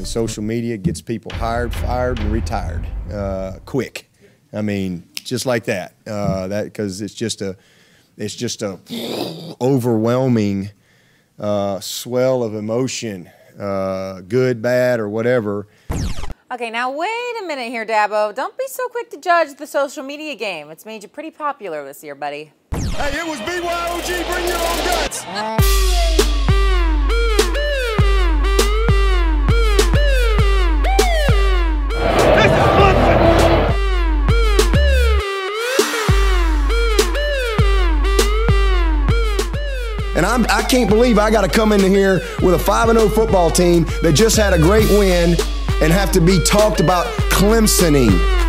social media gets people hired, fired, and retired quick. I mean, just like that. Because it's just a overwhelming swell of emotion, good, bad, or whatever. Okay, now wait a minute here, Dabo. Don't be so quick to judge the social media game. It's made you pretty popular this year, buddy. Hey, it was BYOG, bring your own guts. This is Clemson. And I can't believe I got to come into here with a 5-0 football team that just had a great win and have to be talked about Clemsoning.